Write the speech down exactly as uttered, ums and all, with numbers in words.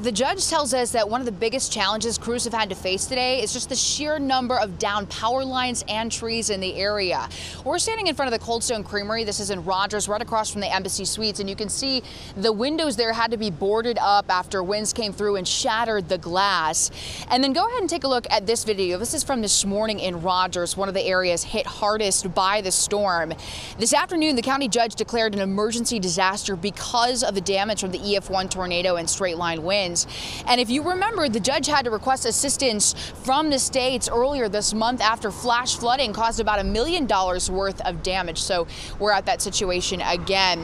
The judge tells us that one of the biggest challenges crews have had to face today is just the sheer number of downed power lines and trees in the area. We're standing in front of the Cold Stone Creamery. This is in Rogers, right across from the Embassy Suites, and you can see the windows there had to be boarded up after winds came through and shattered the glass. And then go ahead and take a look at this video. This is from this morning in Rogers, one of the areas hit hardest by the storm. This afternoon, the county judge declared an emergency disaster because of the damage from the E F one tornado and straight line winds. And if you remember, the judge had to request assistance from the states earlier this month after flash flooding caused about a million dollars worth of damage. So we're at that situation again.